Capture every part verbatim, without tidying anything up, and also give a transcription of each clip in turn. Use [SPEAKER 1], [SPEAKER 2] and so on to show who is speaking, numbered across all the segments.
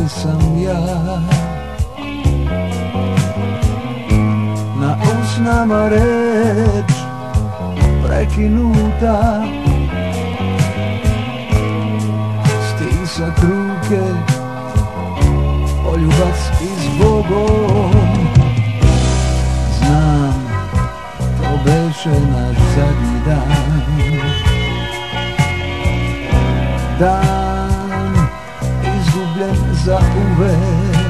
[SPEAKER 1] sam ja. Na usnama reč prekinuta, stisak ruke, poljubac i zbogom. Znam, to beše naš zadnji dan, dan izgubljen za uvek.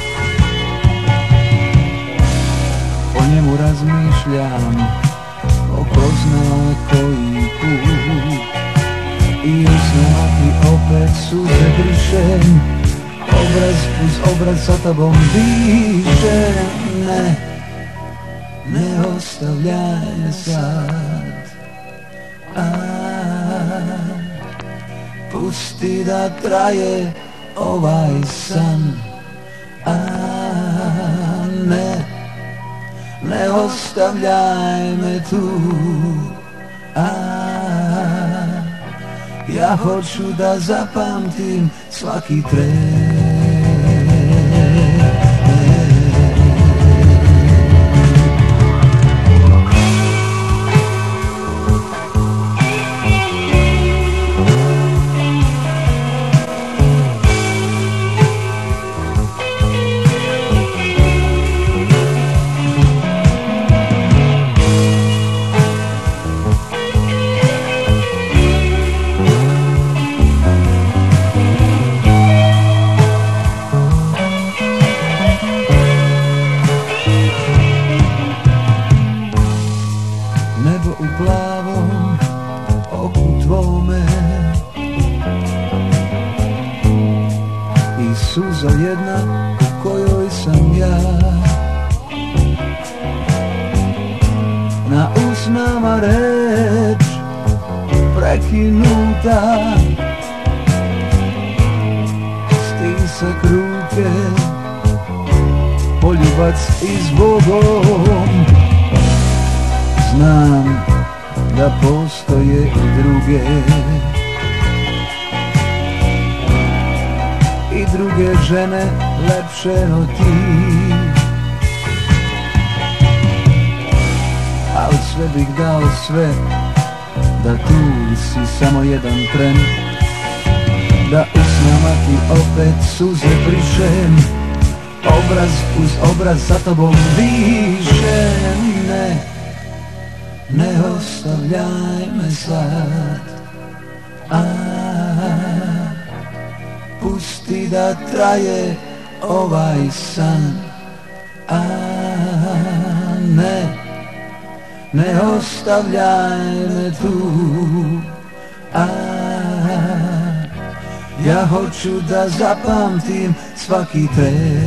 [SPEAKER 1] O njemu razmišljam po ko zna koji put, i u snama ti opet suze brišem, obraz uz obraz sa tobom dišem. Ne, ne ostavljaj me sad, a, pusti da traje ovaj san, a, ne, ne ostavljaj me tu, a, ja hoću da zapamtim svaki tren. Nebo u plavom oku tvome i suza jedna u kojoj sam ja. Na usnama reč prekinuta, stisak ruke, poljubac i zbogom. Znam da postoje i druge, i druge žene lepše no ti, al sve bih dao sve da tu si samo jedan tren, da u snama ti opet suze brišem, obraz uz obraz sa tobom dišem. Ne, ne ostavljaj me sad, a, pusti da traje ovaj san, a, ne, ne ostavljaj me tu, a, ja hoću da zapamtim svaki tren.